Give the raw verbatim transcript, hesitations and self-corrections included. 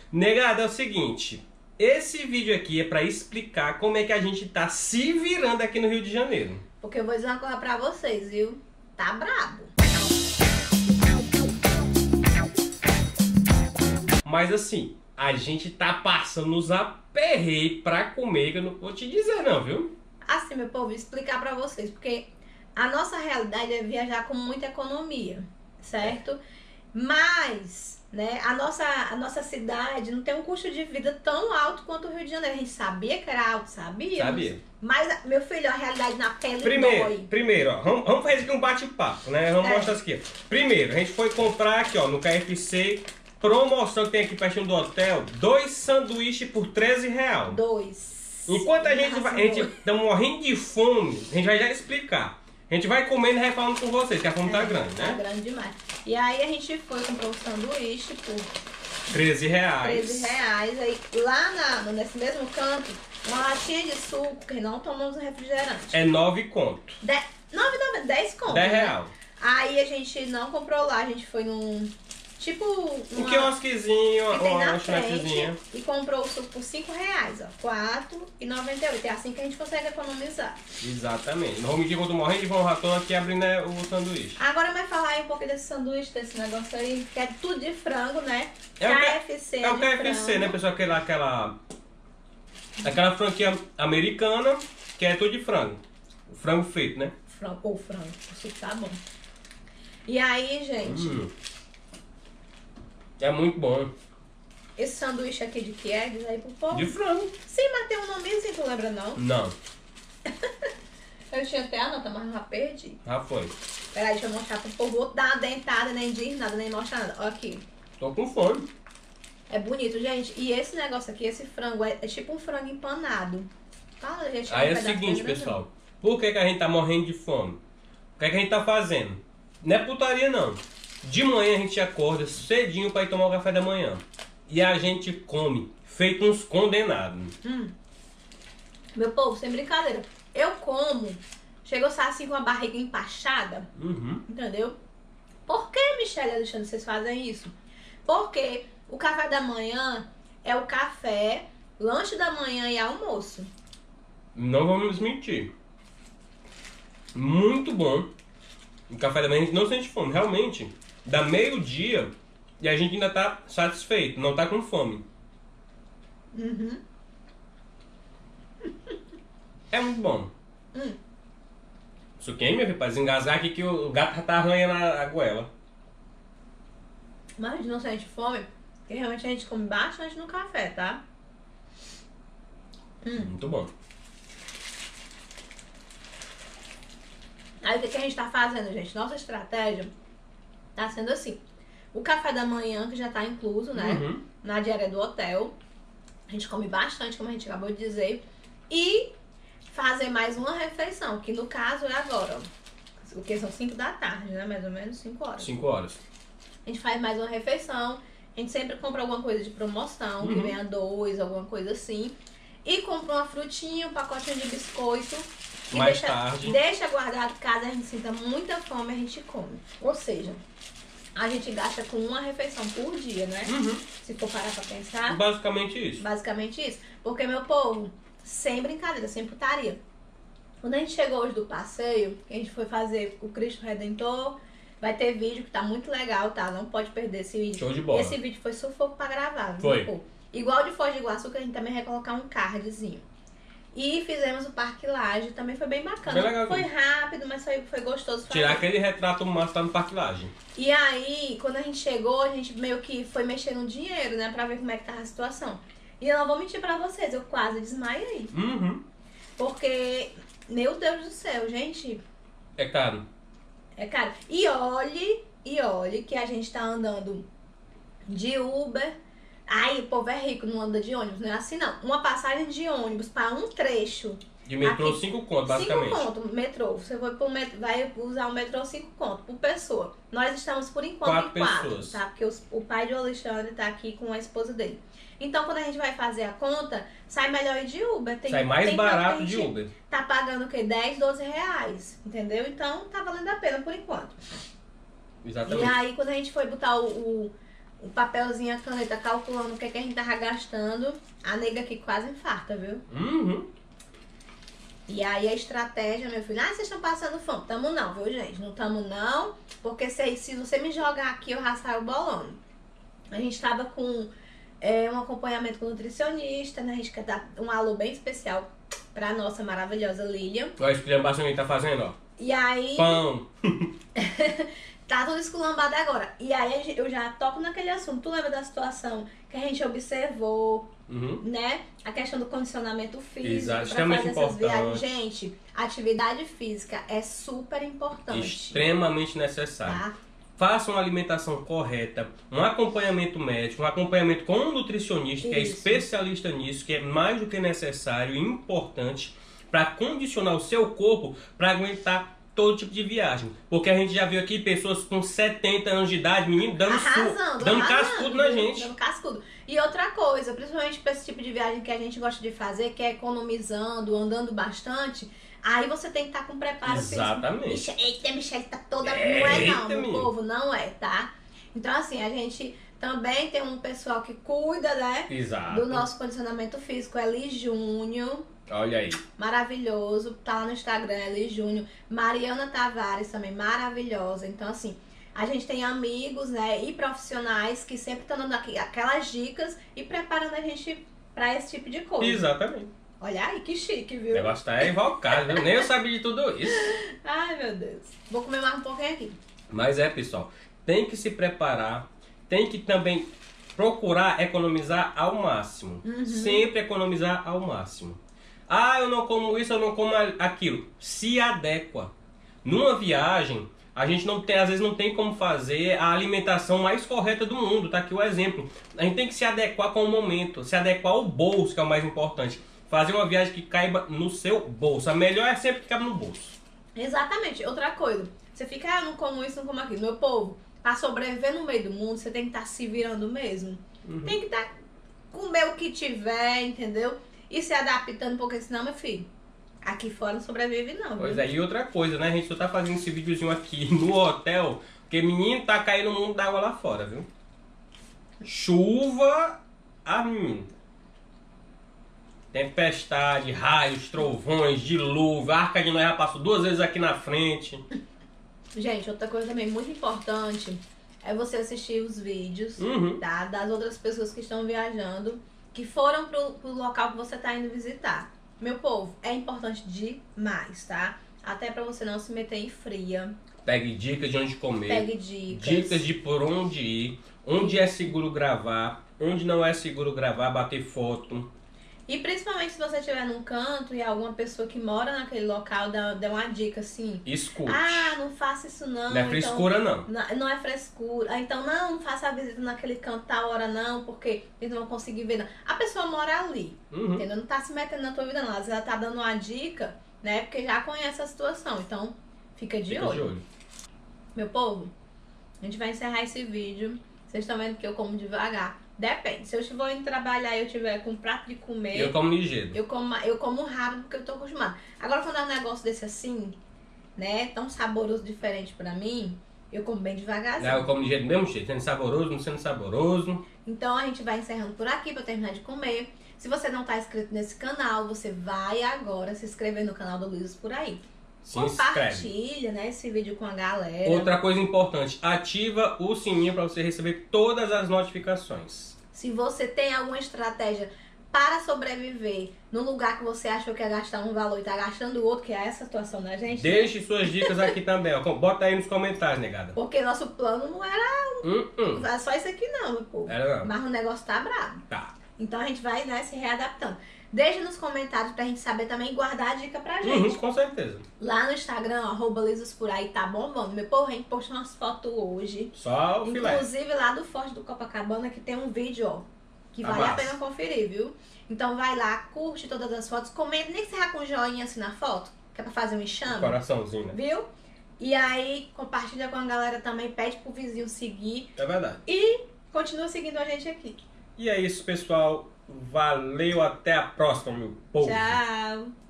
Negado, é o seguinte, esse vídeo aqui é pra explicar como é que a gente tá se virando aqui no Rio de Janeiro. Porque eu vou dizer uma coisa pra vocês, viu? Tá brabo. Mas assim, a gente tá passando os aperreios pra comer, que eu não vou te dizer não, viu? Assim, meu povo, vou explicar pra vocês, porque a nossa realidade é viajar com muita economia, certo? Mas, né, a nossa, a nossa cidade não tem um custo de vida tão alto quanto o Rio de Janeiro. A gente sabia que era alto, sabia? Sabia. Mas, meu filho, a realidade na pele Primeiro, dói. primeiro, ó, vamos, vamos fazer aqui um bate-papo, né? Vamos É. mostrar isso aqui. Primeiro, a gente foi comprar aqui, ó, no K F C, promoção que tem aqui pertinho do hotel, dois sanduíches por treze reais. Dois. Enquanto a gente vai, a gente Arrasou. tá morrendo de fome, a gente vai já explicar. A gente vai comendo e vai falando com vocês, que a fome tá grande, Tá né? grande demais. E aí a gente foi comprar um sanduíche por treze reais. treze reais. Aí lá na, nesse mesmo canto, uma latinha de suco, que não tomamos refrigerante. É nove conto. De, nove, nove, dez conto. dez né? reais. Aí a gente não comprou lá, a gente foi num. Tipo. Um Uma, quiosquezinho, que tem uma na lanchonetezinha. frente e comprou o suco por cinco reais, ó. quatro reais e noventa e oito. É assim que a gente consegue economizar. Exatamente. Não vou mentir quando morrendo de fome, já tô aqui abrindo né, o sanduíche. Agora vai falar aí um pouco desse sanduíche, desse negócio aí, que é tudo de frango, né? É o K F C. É o de K F C, frango. né, pessoal? Aquela, aquela, aquela franquia americana que é tudo de frango. O frango feito, né? Frango, ou frango, o suco tá bom. E aí, gente, Hum. É muito bom. esse sanduíche aqui de que é? Diz aí pro povo. De frango. Sim, mas tem um nomezinho, tu lembra não? Não, Eu tinha até a nota, mas já perdi. já foi. Peraí, deixa eu mostrar pro povo. Vou dar uma dentada, nem diz nada, nem mostrar nada. Ó aqui. Tô com fome. É bonito, gente. E esse negócio aqui, esse frango, é, é tipo um frango empanado. Fala, gente. Aí é um o pedaço seguinte, grande, pessoal. Por que, que a gente tá morrendo de fome? O que, que a gente tá fazendo? Não é putaria, não. De manhã a gente acorda cedinho pra ir tomar o café da manhã. E a gente come, feito uns condenados. Hum. Meu povo, sem brincadeira. Eu como, chego assim com a barriga empachada, Uhum. entendeu? Por que, Michelle e Alexandre, vocês fazem isso? Porque o café da manhã é o café, lanche da manhã e almoço. Não vamos mentir. Muito bom. O café da manhã a gente não sente fome. Realmente, dá meio-dia e a gente ainda tá satisfeito, não tá com fome. Uhum. É muito bom. Hum. Suquinho, meu filho, pra desengasgar aqui que o gato já tá arranhando a, a goela. Mas a gente não sente fome, porque realmente a gente come bastante no café, tá? Hum. Muito bom. Aí o que, que a gente tá fazendo, gente? Nossa estratégia tá sendo assim. O café da manhã, que já tá incluso, né? Uhum. Na diária do hotel. A gente come bastante, como a gente acabou de dizer. E fazer mais uma refeição, que no caso é agora, ó. O que são cinco da tarde, né? Mais ou menos cinco horas. Cinco horas. A gente faz mais uma refeição. A gente sempre compra alguma coisa de promoção, que Uhum. venha dois, alguma coisa assim. E compra uma frutinha, um pacotinho de biscoito. E Mais deixa, tarde. deixa guardado caso a gente sinta muita fome, a gente come. Ou seja, a gente gasta com uma refeição por dia, né? Uhum. Se for parar pra pensar, Basicamente isso. basicamente isso. Porque, meu povo, sem brincadeira, sem putaria. Quando a gente chegou hoje do passeio, que a gente foi fazer o Cristo Redentor, vai ter vídeo que tá muito legal, tá? Não pode perder esse vídeo. Show de bola. Esse vídeo foi sufoco pra gravar, viu, Foi. meu povo? Igual de Foz do Iguaçu, que a gente também vai colocar um cardzinho. E fizemos o Parque Lage, também foi bem bacana. Bem legal, foi sim. rápido, mas foi, foi gostoso fazer. Tirar aquele retrato massa lá no Parque Lage. E aí, quando a gente chegou, a gente meio que foi mexer no dinheiro, né? Pra ver como é que tava a situação. E eu não vou mentir pra vocês, eu quase desmaiei. Uhum. Porque, meu Deus do céu, gente, É caro. é caro. E olhe, e olhe que a gente tá andando de Uber. Ai, o povo é rico, não anda de ônibus, não é assim não. Uma passagem de ônibus para um trecho. De metrô, Aqui, cinco conto, basicamente. cinco conto, metrô. Você vai, pro met... vai usar o metrô cinco conto por pessoa. Nós estamos por enquanto Quatro em quatro, pessoas. tá? Porque os- o pai de Alexandre tá aqui com a esposa dele. Então, quando a gente vai fazer a conta, sai melhor ir de Uber. Tem, Sai mais tem canto que a barato de gente Uber. Tá pagando o quê? dez, doze reais. Entendeu? Então, tá valendo a pena por enquanto. Exatamente. E aí, quando a gente foi botar o, o, o papelzinho, a caneta, calculando o que, é que a gente tava gastando, a nega aqui quase infarta, viu? Uhum. E aí a estratégia, meu filho, ah, vocês estão passando fome. Tamo não, viu, gente? Não tamo não, porque se, se você me jogar aqui, eu já saio bolando. A gente tava com é, um acompanhamento com nutricionista, né? A gente quer dar um alô bem especial pra nossa maravilhosa Lilian. Olha a explicação que a gente tá fazendo, ó. E aí... Pão. Tá tudo esculambado agora. E aí eu já toco naquele assunto. Tu lembra da situação que a gente observou, Uhum. né? A questão do condicionamento físico. Exato, pra extremamente fazer essas viagens. importante. Gente, atividade física é super importante. Extremamente necessário. Tá? Faça uma alimentação correta, um acompanhamento médico, um acompanhamento com um nutricionista que é Isso. especialista nisso, que é mais do que necessário e importante para condicionar o seu corpo para aguentar todo tipo de viagem. Porque a gente já viu aqui pessoas com setenta anos de idade, menino, dando, Arrasando, su dando arrasando, cascudo na gente. Dando cascudo. E outra coisa, principalmente para esse tipo de viagem que a gente gosta de fazer, que é economizando, andando bastante, aí você tem que estar com preparo Exatamente. físico. Eita, a Michelle tá toda... É, não é não, eita, meu menino. povo, não é, tá? Então assim, a gente também tem um pessoal que cuida, né? Exato. Do nosso condicionamento físico, Eli Júnior. Olha aí. Maravilhoso, tá lá no Instagram, Eli Júnior. Mariana Tavares também, maravilhosa. Então, assim, a gente tem amigos, né, e profissionais que sempre estão dando aqui aquelas dicas e preparando a gente pra esse tipo de coisa. Exatamente. Olha aí, que chique, O viu? negócio tá invocado, viu? Nem eu sabia de tudo isso. Ai, meu Deus. Vou comer mais um pouquinho aqui. Mas é, pessoal, tem que se preparar, tem que também procurar economizar ao máximo. Uhum. Sempre economizar ao máximo. Ah, eu não como isso, eu não como aquilo. Se adequa. Numa viagem, a gente não tem, às vezes não tem como fazer a alimentação mais correta do mundo. Tá aqui o exemplo. A gente tem que se adequar com o momento, se adequar ao bolso, que é o mais importante. Fazer uma viagem que caiba no seu bolso. A melhor é sempre que caiba no bolso. Exatamente. Outra coisa, você fica, ah, eu não como isso, não como aquilo. Meu povo, pra sobreviver no meio do mundo, você tem que estar se virando mesmo. Uhum. Tem que estar, comer o que tiver, entendeu? E se adaptando, porque senão, meu filho, aqui fora não sobrevive não. Pois viu? é, e outra coisa, né? A gente só tá fazendo esse videozinho aqui no hotel, porque menino tá caindo um mundo d'água lá fora, viu? Chuva, a menino. Tempestade, raios, trovões, dilúvio, a Arca de Noé já passou duas vezes aqui na frente. Gente, outra coisa também muito importante é você assistir os vídeos, Uhum. tá? Das outras pessoas que estão viajando, que foram pro, pro local que você tá indo visitar. Meu povo, é importante demais, tá? Até pra você não se meter em fria. Pegue dicas de onde comer. Pegue dicas. Dicas de por onde ir, onde é seguro gravar, onde não é seguro gravar, bater foto. E principalmente se você estiver num canto e alguma pessoa que mora naquele local dá, dá uma dica assim. Escute. Ah, não faça isso não. Não é frescura, então, não. não. Não é frescura. Ah, então não, não faça a visita naquele canto tal hora não, porque eles não vão conseguir ver não. A pessoa mora ali, Uhum. entendeu? Não tá se metendo na tua vida não. Às vezes ela tá dando uma dica, né? Porque já conhece a situação. Então, fica de, Fica olho. de olho. Meu povo, a gente vai encerrar esse vídeo. Vocês estão vendo que eu como devagar. Depende. Se eu estiver indo trabalhar e eu tiver com um prato de comer... Eu como ligeiro. Eu como, eu como rápido porque eu tô acostumada. Agora, quando é um negócio desse assim, né? Tão saboroso, diferente pra mim, eu como bem devagarzinho. Não, eu como ligeiro do mesmo jeito. Sendo saboroso, não sendo saboroso. Então, a gente vai encerrando por aqui pra terminar de comer. Se você não tá inscrito nesse canal, você vai agora se inscrever no canal do Luiz por aí. Se inscreve. Compartilha, né, esse vídeo com a galera. Outra coisa importante, ativa o sininho para você receber todas as notificações. Se você tem alguma estratégia para sobreviver no lugar que você achou que ia gastar um valor e tá gastando outro, que é essa situação da gente. Deixe suas dicas aqui também, ó. Bota aí nos comentários, negada. Porque nosso plano não era Hum, hum. só isso aqui não, meu povo. Era não. Mas o negócio tá brabo. Tá. Então a gente vai, né, se readaptando. Deixa nos comentários pra gente saber também e guardar a dica pra Uhum, gente. com certeza. Lá no Instagram, ó, arroba Lisos por aí, tá bombando. Meu povo, a gente postou umas fotos hoje. Só o filé. Inclusive lá do Forte do Copacabana, que tem um vídeo, ó, que Tá vale a massa. pena conferir, viu? Então vai lá, curte todas as fotos, comenta, nem que você com um joinha assim na foto, que é pra fazer um enxame, Coraçãozinho, né? viu? E aí, compartilha com a galera também, pede pro vizinho seguir É verdade. e continua seguindo a gente aqui. E é isso, pessoal. Valeu, até a próxima, meu povo. Tchau!